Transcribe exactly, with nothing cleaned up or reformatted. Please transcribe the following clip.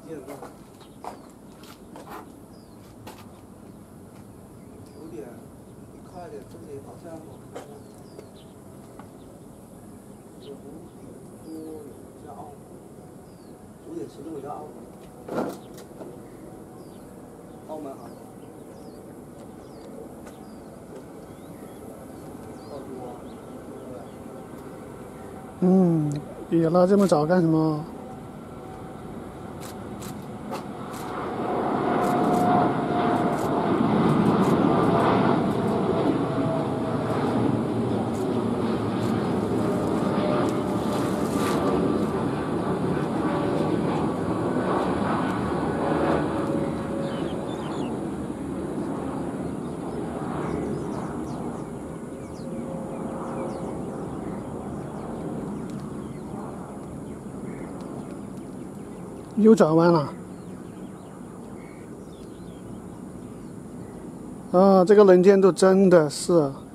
点钟？九点，你快点，自己好像我看看。有五点多有叫，五点十六叫。澳门好。 嗯，野了这么早干什么？又转弯了。啊，这个能见度真的是。